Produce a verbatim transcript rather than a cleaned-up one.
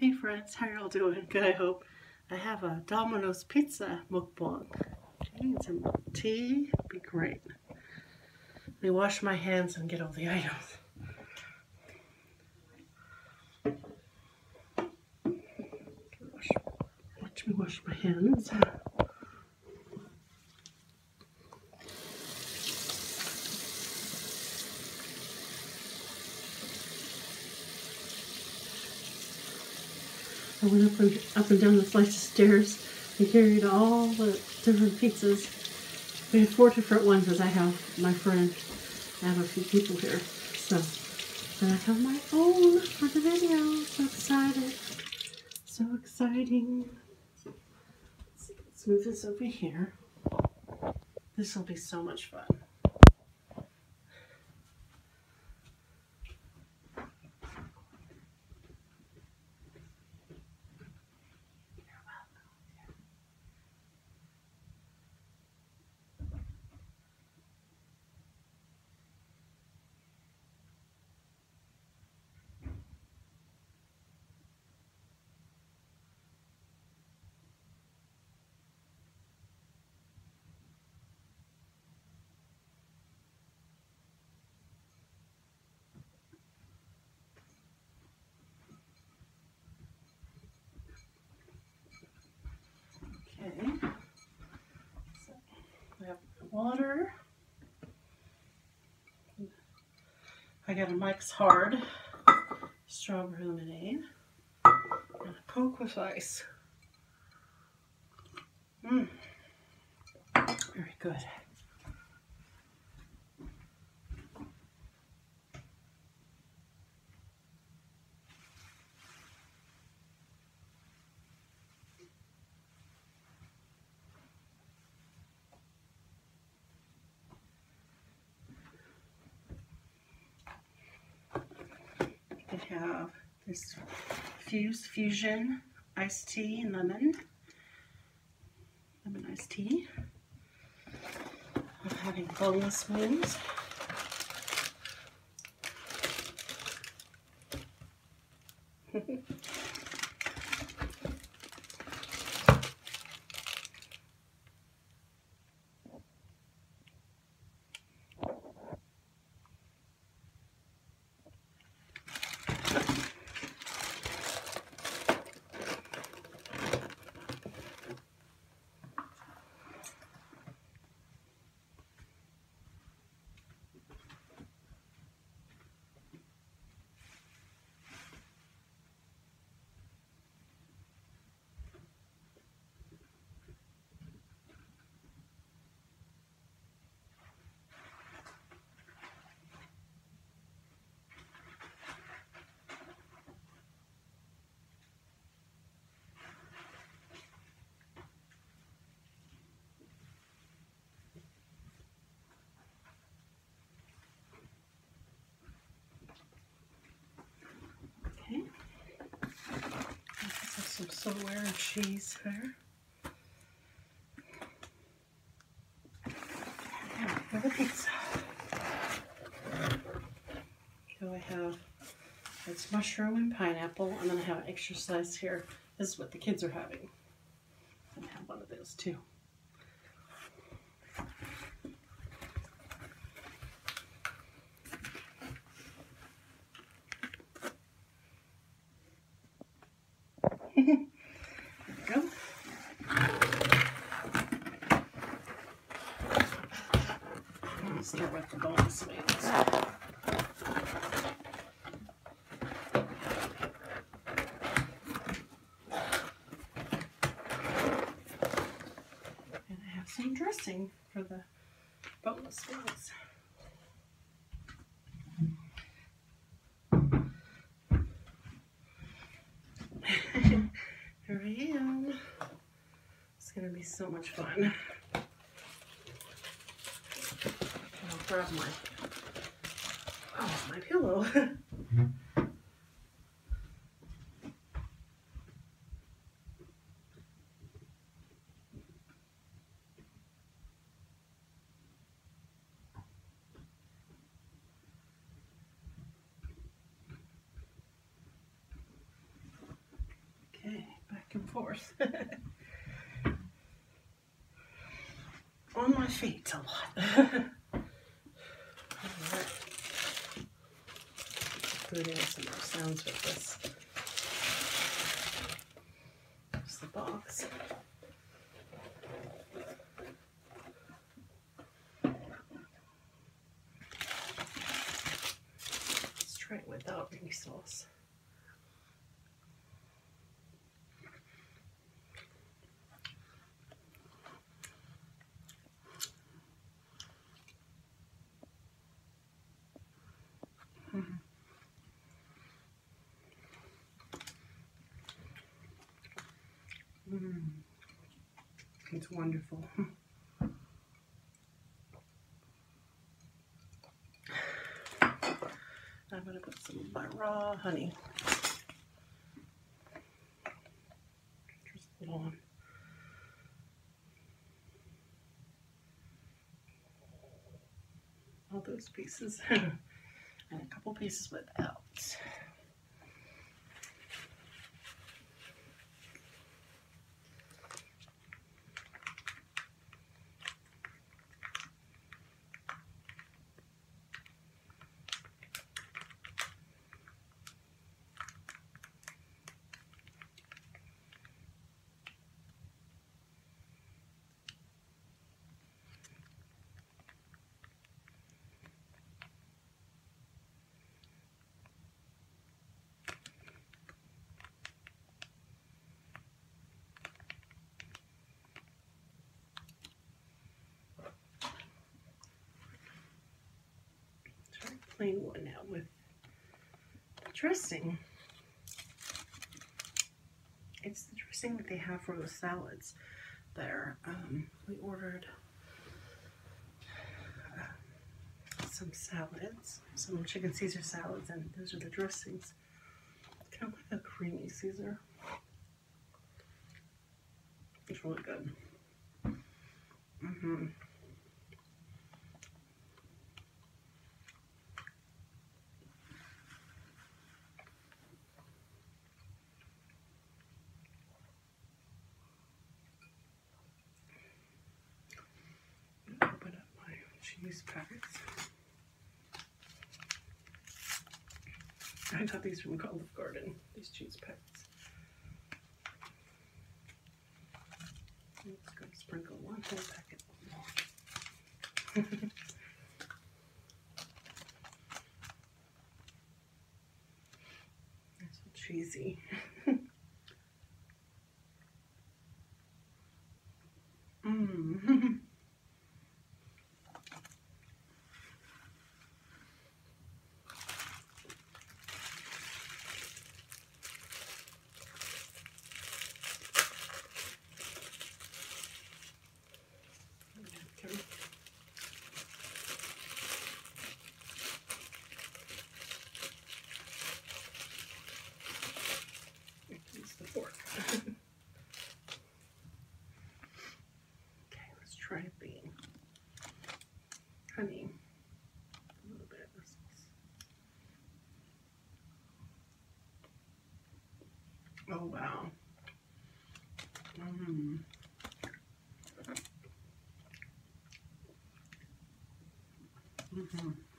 Hey friends, how y'all doing? Good, I hope. I have a Domino's Pizza mukbang. Okay, some tea, be great. Let me wash my hands and get all the items. Wash, watch me wash my hands. I went up and, up and down the flight of stairs and carried all the different pizzas. We had four different ones as I have my friend. I have a few people here. So, and I have my own for the video. So excited. So exciting. Let's, see, let's move this over here. This will be so much fun. Okay, so I have water. I got a Mike's Hard strawberry lemonade and a Coke with ice. Mmm, very good. I have this Fuse Fusion iced tea and lemon, lemon iced tea. I'm having boneless wings. Okay, have some silverware and cheese there. Now for the pizza. So I have, it's mushroom and pineapple, and then I have an extra slice here. This is what the kids are having. I have one of those too. There we go. Let's start with the boneless wings. And I have some dressing for the boneless wings. Here I am. It's going to be so much fun. I'll grab my, oh, my pillow. forth on my feet a lot. Alright. Putting some more sounds with this. There's the box. Let's try it without any sauce. Mm-hmm. Mm. It's wonderful. I'm going to put some of my raw honey. Drizzle it on. All those pieces. And a couple pieces without. Plain one now with the dressing. It's the dressing that they have for the salads there. Um, we ordered uh, some salads, some chicken Caesar salads, and those are the dressings. It's kind of like a creamy Caesar. It's really good. Mm-hmm. Open up my cheese packets. I got these from Olive Garden, these cheese packets. I'm just going to sprinkle one whole packet on there. That's so cheesy. Mmm. Use the fork. Okay, let's try the honey. A little bit of this. Oh wow. Mm. Mm-hmm.